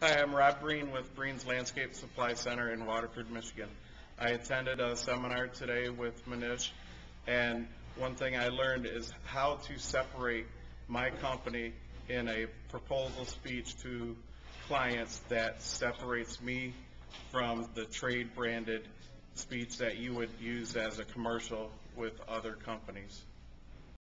Hi, I'm Rob Breen with Breen's Landscape Supply Center in Waterford, Michigan. I attended a seminar today with Manish, and one thing I learned is how to separate my company in a proposal speech to clients that separates me from the trade branded speech that you would use as a commercial with other companies.